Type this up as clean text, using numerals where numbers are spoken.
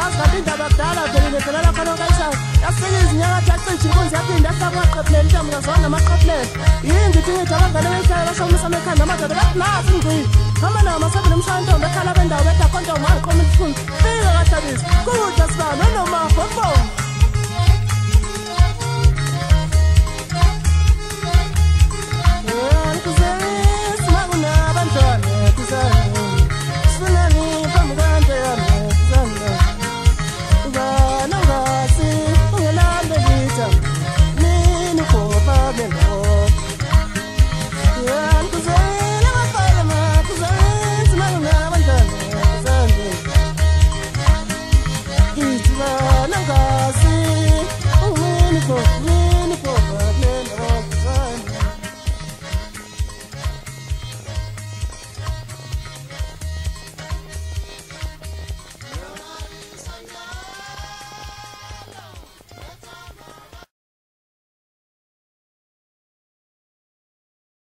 yazi kanti indaba kudala vele nevelela khona okayishayo yasifika izinyanga jacisha inkunzi yaphinda yahlabaqephuleli intombi kazona amaqephulelo yingithi ngithi abangane beyihlaya bashomisa amekhanda amadoda bathi nasi ngqile hamba nawo masebe nomshaya intombi ekhala bendawo bedakhonto wangiqoma ibuhlungu fika kahlabisa kudla sibalo nomafo